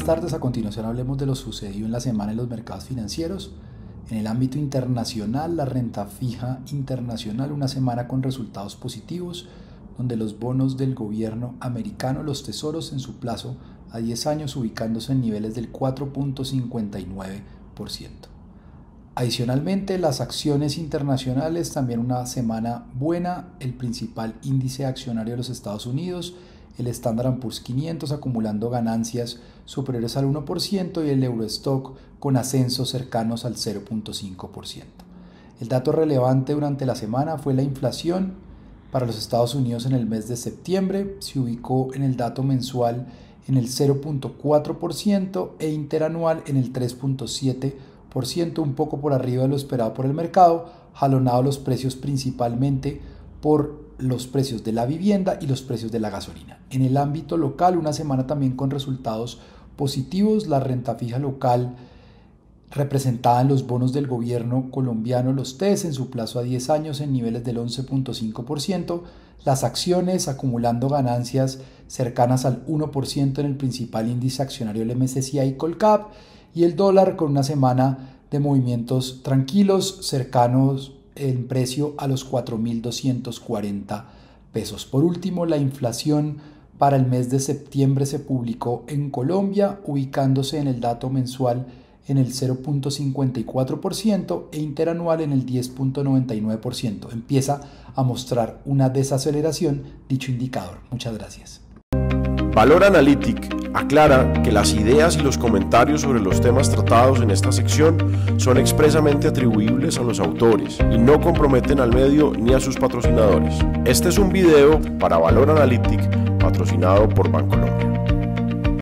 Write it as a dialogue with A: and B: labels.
A: tardes. A continuación hablemos de lo sucedido en la semana en los mercados financieros. En el ámbito internacional, la renta fija internacional, una semana con resultados positivos, donde los bonos del gobierno americano, los tesoros en su plazo a 10 años, ubicándose en niveles del 4.59%. Adicionalmente, las acciones internacionales, también una semana buena. El principal índice accionario de los Estados Unidos, el Standard & Poor's 500, acumulando ganancias superiores al 1%, y el Eurostock con ascensos cercanos al 0.5%. El dato relevante durante la semana fue la inflación para los Estados Unidos en el mes de septiembre. Se ubicó en el dato mensual en el 0.4% e interanual en el 3.7%, un poco por arriba de lo esperado por el mercado, jalonado los precios principalmente por los precios de la vivienda y los precios de la gasolina. En el ámbito local, una semana también con resultados positivos. La renta fija local, representada en los bonos del gobierno colombiano, los TES, en su plazo a 10 años en niveles del 11.5%, las acciones acumulando ganancias cercanas al 1% en el principal índice accionario del MSCI Colcap, y el dólar con una semana de movimientos tranquilos, cercanos en precio a los 4.240 pesos. Por último, la inflación para el mes de septiembre se publicó en Colombia, ubicándose en el dato mensual en el 0.54% e interanual en el 10.99%. Empieza a mostrar una desaceleración dicho indicador. Muchas gracias.
B: Valor Analytic aclara que las ideas y los comentarios sobre los temas tratados en esta sección son expresamente atribuibles a los autores y no comprometen al medio ni a sus patrocinadores. Este es un video para Valor Analytic patrocinado por Bancolombia.